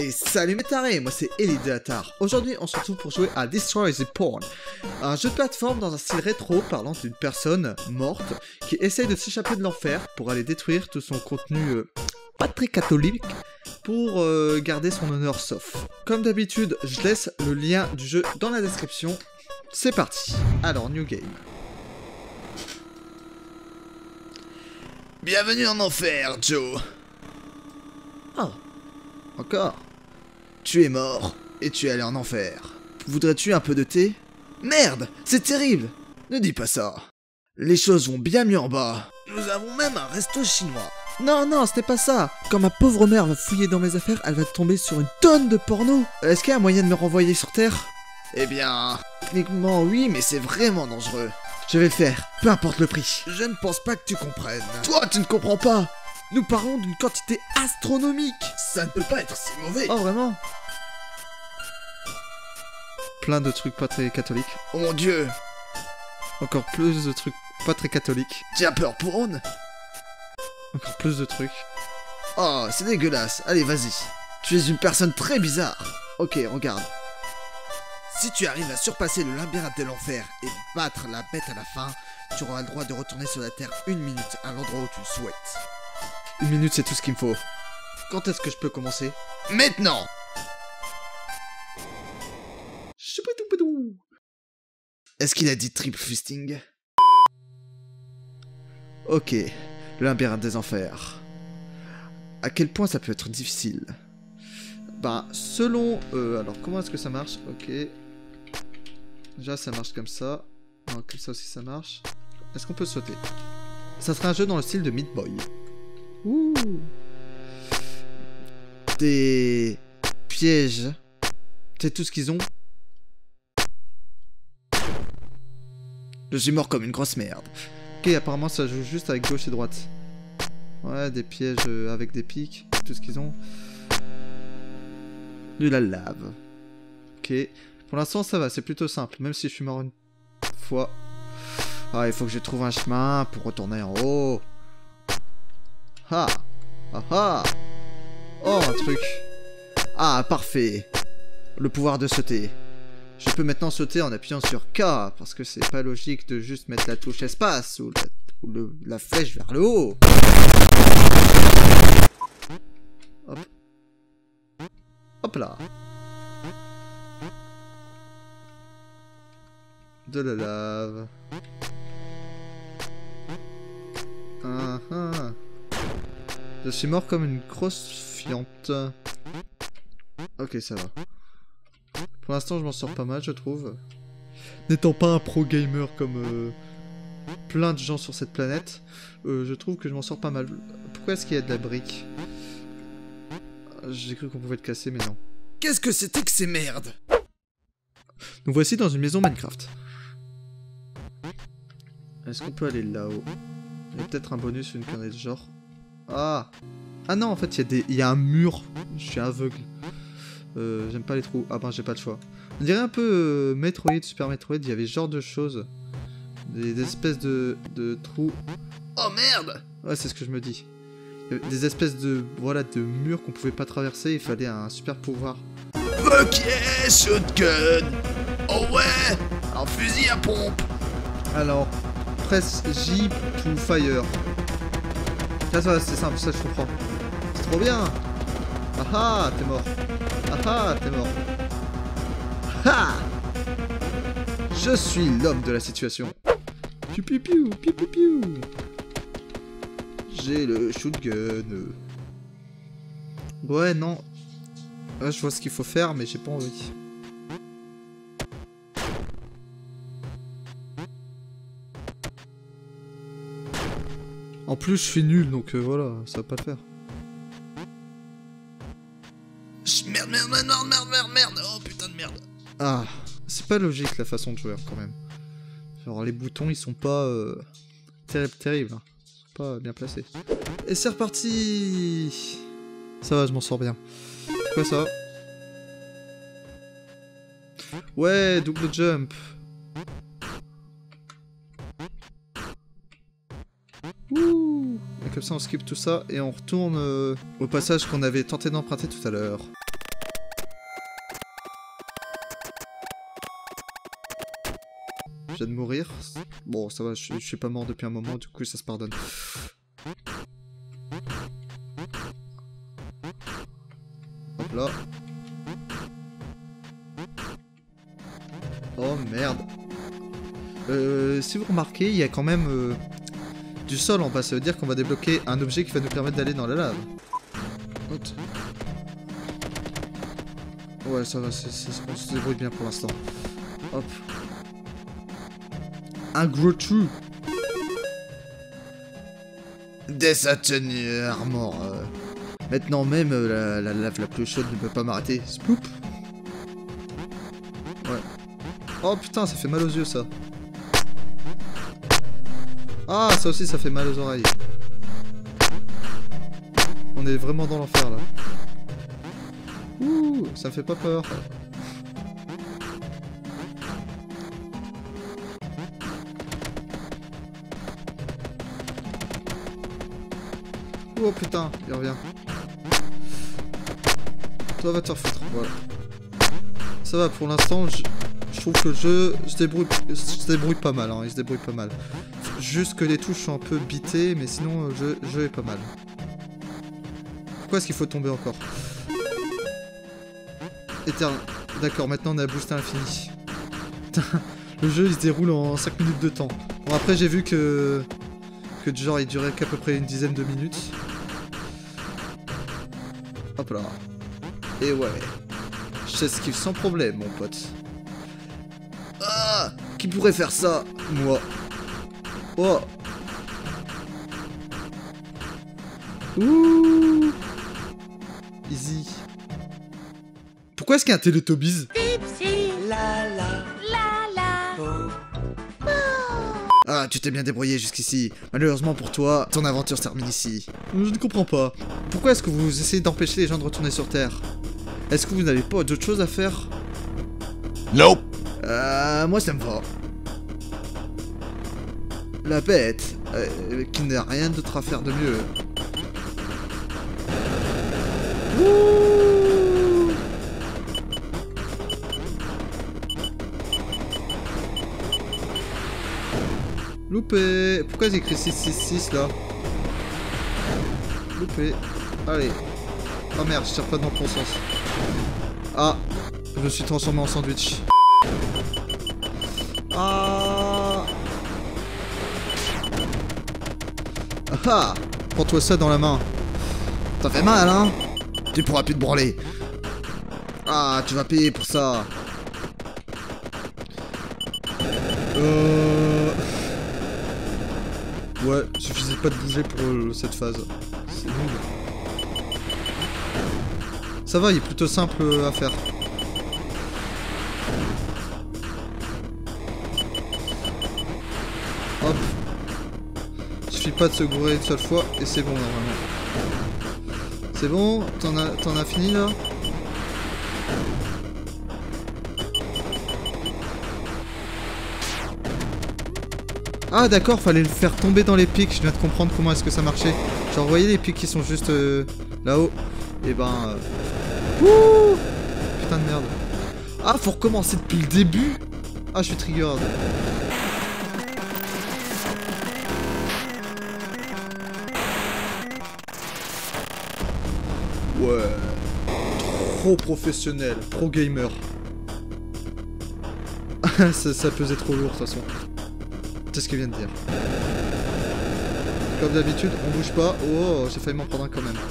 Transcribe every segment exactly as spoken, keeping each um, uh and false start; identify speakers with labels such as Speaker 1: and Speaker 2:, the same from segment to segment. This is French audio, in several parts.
Speaker 1: Et salut mes tarés, moi c'est Elite de la Tare. Aujourd'hui on se retrouve pour jouer à Destroy the Porn, un jeu de plateforme dans un style rétro parlant d'une personne morte qui essaye de s'échapper de l'enfer pour aller détruire tout son contenu euh, pas très catholique pour euh, garder son honneur sauf. Comme d'habitude, je laisse le lien du jeu dans la description. C'est parti. Alors, New Game.
Speaker 2: Bienvenue en enfer, Joe.
Speaker 1: Oh, encore.
Speaker 2: Tu es mort, et tu es allé en enfer. Voudrais-tu un peu de thé? Merde, c'est terrible. Ne dis pas ça. Les choses vont bien mieux en bas. Nous avons même un resto chinois.
Speaker 1: Non, non, c'était pas ça. Quand ma pauvre mère va fouiller dans mes affaires, elle va tomber sur une tonne de porno. Est-ce qu'il y a un moyen de me renvoyer sur Terre?
Speaker 2: Eh bien, techniquement oui, mais c'est vraiment dangereux.
Speaker 1: Je vais le faire, peu importe le prix.
Speaker 2: Je ne pense pas que tu comprennes.
Speaker 1: Toi, tu ne comprends pas. Nous parlons d'une quantité astronomique.
Speaker 2: Ça ne peut pas être si mauvais.
Speaker 1: Oh, vraiment? Plein de trucs pas très catholiques.
Speaker 2: Oh mon dieu.
Speaker 1: Encore plus de trucs pas très catholiques.
Speaker 2: Tu as peur pour Ron?
Speaker 1: Encore plus de trucs.
Speaker 2: Oh, c'est dégueulasse. Allez, vas-y. Tu es une personne très bizarre. Ok, regarde. Si tu arrives à surpasser le labyrinthe de l'enfer et battre la bête à la fin, tu auras le droit de retourner sur la Terre une minute à l'endroit où tu le souhaites.
Speaker 1: Une minute, c'est tout ce qu'il me faut. Quand est-ce que je peux commencer?
Speaker 2: Maintenant! Est-ce qu'il a dit triple fisting?
Speaker 1: Ok, le labyrinthe des enfers. À quel point ça peut être difficile? Bah, selon... Euh, alors, comment est-ce que ça marche? Ok. Déjà, ça marche comme ça. Non, comme ça aussi, ça marche. Est-ce qu'on peut sauter? Ça serait un jeu dans le style de Meat Boy. Ouh. Des pièges. C'est tout ce qu'ils ont.
Speaker 2: Je suis mort comme une grosse merde.
Speaker 1: Ok, apparemment, ça joue juste avec gauche et droite. Ouais, des pièges euh, avec des pics. Tout ce qu'ils ont. De la lave. Ok. Pour l'instant, ça va, c'est plutôt simple. Même si je suis mort une fois. Ah, il faut que je trouve un chemin pour retourner en haut. Ah. Ah ah. Oh, un truc. Ah, parfait. Le pouvoir de sauter. Je peux maintenant sauter en appuyant sur K. Parce que c'est pas logique de juste mettre la touche espace ou la, ou le, la flèche vers le haut. Hop. Hop là. De la lave. Ah, ah. Je suis mort comme une grosse fiante. Ok, ça va. Pour l'instant, je m'en sors pas mal, je trouve. N'étant pas un pro gamer comme euh, plein de gens sur cette planète, euh, je trouve que je m'en sors pas mal. Pourquoi est-ce qu'il y a de la brique? J'ai cru qu'on pouvait le casser, mais non.
Speaker 2: Qu'est-ce que c'était que ces merdes?
Speaker 1: Nous voici dans une maison Minecraft. Est-ce qu'on peut aller là-haut? Il y a peut-être un bonus ou une connerie de genre. Ah! Ah non, en fait, il y a des... il y a un mur. Je suis aveugle. Euh, j'aime pas les trous. Ah ben, j'ai pas le choix. On dirait un peu euh, Metroid, Super Metroid. Il y avait ce genre de choses. Des, des espèces de, de trous.
Speaker 2: Oh merde!
Speaker 1: Ouais, c'est ce que je me dis. Il y avait des espèces de... voilà, de murs qu'on pouvait pas traverser. Il fallait un super pouvoir.
Speaker 2: Ok, shotgun! Oh ouais! Un fusil à pompe!
Speaker 1: Alors, press J to fire. Ça, ça c'est simple, ça je comprends. C'est trop bien! Ah ah, t'es mort. Ah ah, t'es mort. Ah! Je suis l'homme de la situation. Piu piu piu, piu piu piu. J'ai le shotgun. Ouais, non. Là, je vois ce qu'il faut faire, mais j'ai pas envie. En plus, je suis nul, donc euh, voilà, ça va pas le faire.
Speaker 2: Merde, merde, merde, merde, merde, merde, merde. Oh putain de merde.
Speaker 1: Ah, c'est pas logique la façon de jouer quand même. Genre les boutons ils sont pas euh, terribles, terribles. Hein. Ils sont pas bien placés. Et c'est reparti. Ça va, je m'en sors bien. C'est quoi ça? Ouais, double jump. Ouh. Et comme ça on skip tout ça et on retourne euh, au passage qu'on avait tenté d'emprunter tout à l'heure. viens de mourir. Bon, ça va, je, je suis pas mort depuis un moment, du coup ça se pardonne. Hop là. Oh merde. Euh, si vous remarquez, il y a quand même euh, du sol en bas. Ça veut dire qu'on va débloquer un objet qui va nous permettre d'aller dans la lave. Hop. Ouais, ça va, c'est, c'est, on se débrouille bien pour l'instant. Hop. Un gros trou.
Speaker 2: Des armor.
Speaker 1: Euh, maintenant même, euh, la, la lave la plus chaude ne peut pas m'arrêter. Sploop. Ouais. Oh putain, ça fait mal aux yeux ça. Ah, ça aussi, ça fait mal aux oreilles. On est vraiment dans l'enfer là. Ouh, ça me fait pas peur. Oh putain, il revient. Toi va te faire foutre, voilà. Ça va pour l'instant, je, je trouve que le jeu se débrouille, se débrouille pas mal, hein, il se débrouille pas mal. Juste que les touches sont un peu bitées, mais sinon le jeu, le jeu est pas mal. Pourquoi est-ce qu'il faut tomber encore? Éterne. D'accord, maintenant on a boosté à l'infini. Le jeu il se déroule en cinq minutes de temps. Bon après j'ai vu que... Que genre il durait qu'à peu près une dizaine de minutes. Hop là. Et ouais. J'esquive sans problème mon pote.
Speaker 2: Ah, qui pourrait faire ça?
Speaker 1: Moi. Oh. Ouh. Easy. Pourquoi est-ce qu'il y a un Teletubbies?
Speaker 2: Ah, tu t'es bien débrouillé jusqu'ici. Malheureusement pour toi, ton aventure se termine ici.
Speaker 1: Je ne comprends pas. Pourquoi est-ce que vous essayez d'empêcher les gens de retourner sur Terre? Est-ce que vous n'avez pas d'autre chose à faire?
Speaker 2: Nope. Euh, moi ça me va.
Speaker 1: La bête, euh, qui n'a rien d'autre à faire de mieux. Wouh! Loupé. Pourquoi j'ai écrit six six six là? Loupé. Allez. Oh merde, je tire pas dans le bon sens. Ah, je me suis transformé en sandwich. Ah. Ah. Prends-toi ça dans la main.
Speaker 2: Ça fait mal, hein? Tu pourras plus te branler. Ah, tu vas payer pour ça.
Speaker 1: Euh... Ouais, suffisait pas de bouger pour euh, cette phase. C'est nul. Ça va, il est plutôt simple à faire. Hop. Suffit pas de se gourer une seule fois et c'est bon normalement. C'est bon? T'en as, t'en as fini là? Ah d'accord, fallait le faire tomber dans les pics, je viens de comprendre comment est-ce que ça marchait. Genre, vous voyez les pics qui sont juste euh, là-haut? Et ben... Euh... Wouh! Putain de merde. Ah, faut recommencer depuis le début? Ah, je suis triggered. Ouais. Trop professionnel, pro gamer. ça, ça pesait trop lourd de toute façon. C'est ce qu'il vient de dire. Comme d'habitude, on bouge pas. Oh, j'ai failli m'en prendre un quand même.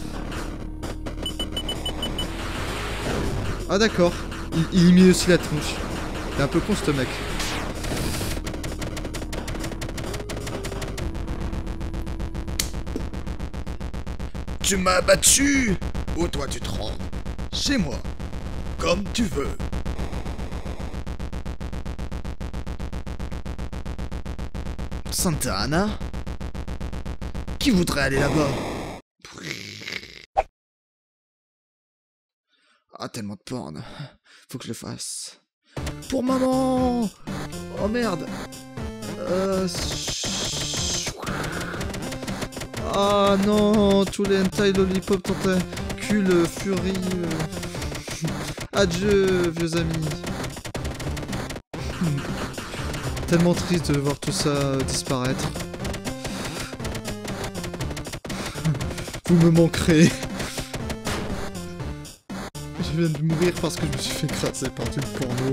Speaker 1: Ah d'accord. Il, il met aussi la tronche. Il est un peu con ce mec.
Speaker 2: Tu m'as battu! Où toi tu te rends? Chez moi. Comme tu veux. Santa Ana? Qui voudrait aller là-bas? Ah, tellement de porn. Faut que je le fasse. Pour maman! Oh merde! Euh...
Speaker 1: Ah non, tous les hentai lollipop tentacules, furie. Euh... Adieu, vieux amis. Tellement triste de voir tout ça disparaître. Vous me manquerez. Je viens de mourir parce que je me suis fait écraser par du porno.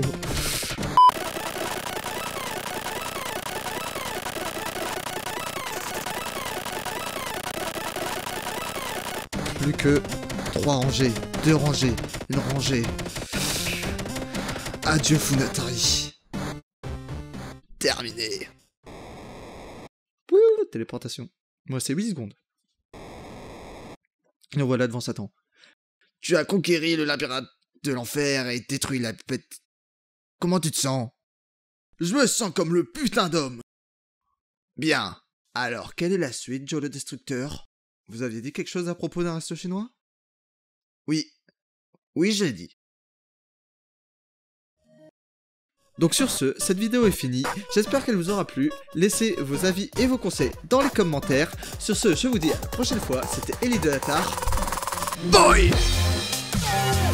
Speaker 1: Plus que trois rangées, deux rangées, une rangée. Adieu Funatari. Terminé. Wouh, téléportation. Moi c'est huit secondes. Et voilà devant Satan.
Speaker 2: Tu as conquéri le labyrinthe de l'enfer et détruit la bête. Comment tu te sens? Je me sens comme le putain d'homme. Bien. Alors, quelle est la suite, Joe le Destructeur?
Speaker 1: Vous aviez dit quelque chose à propos d'un resto chinois?
Speaker 2: Oui. Oui, j'ai dit.
Speaker 1: Donc sur ce, cette vidéo est finie, j'espère qu'elle vous aura plu, laissez vos avis et vos conseils dans les commentaires. Sur ce, je vous dis à la prochaine fois, c'était Eli de la Tare.
Speaker 2: Boy!